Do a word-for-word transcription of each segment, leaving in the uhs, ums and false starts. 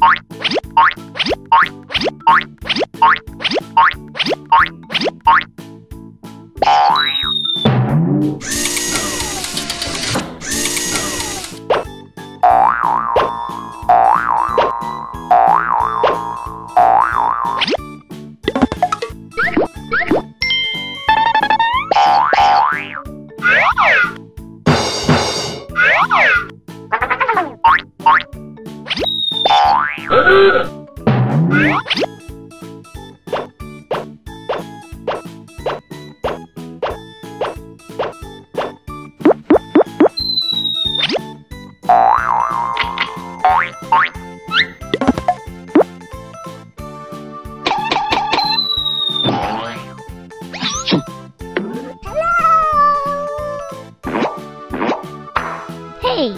Hey!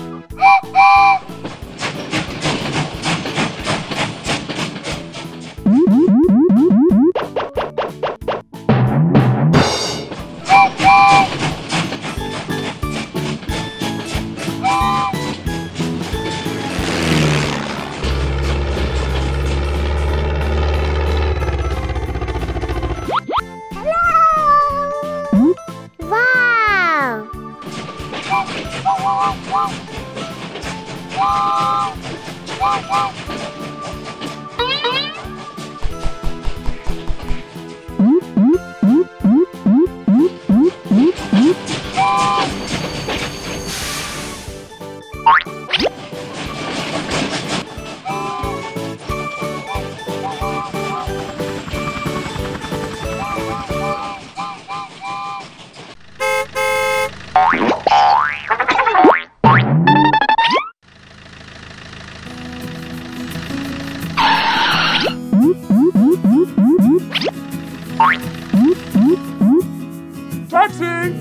Taxi!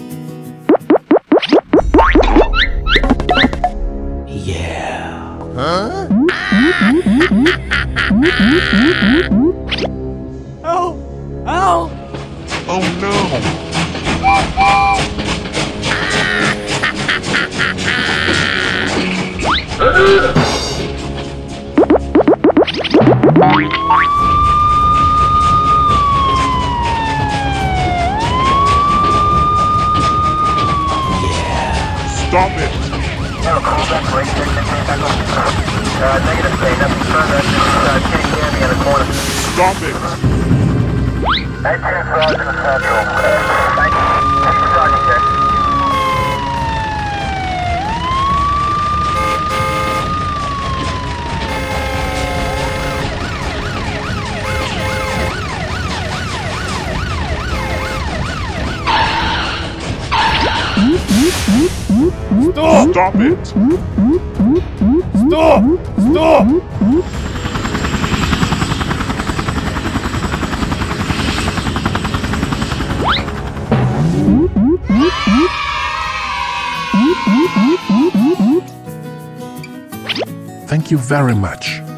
Yeah. Huh? Oh! Oh! Oh no! Stop it! No, call back, right there, back on. Uh, negative, say nothing further, just, uh, getting Danny in the corner. Stop it! nineteen Sergeant Central. Uh, nineteen Sergeant here. Stop! Stop it! Stop! Stop! Thank you very much.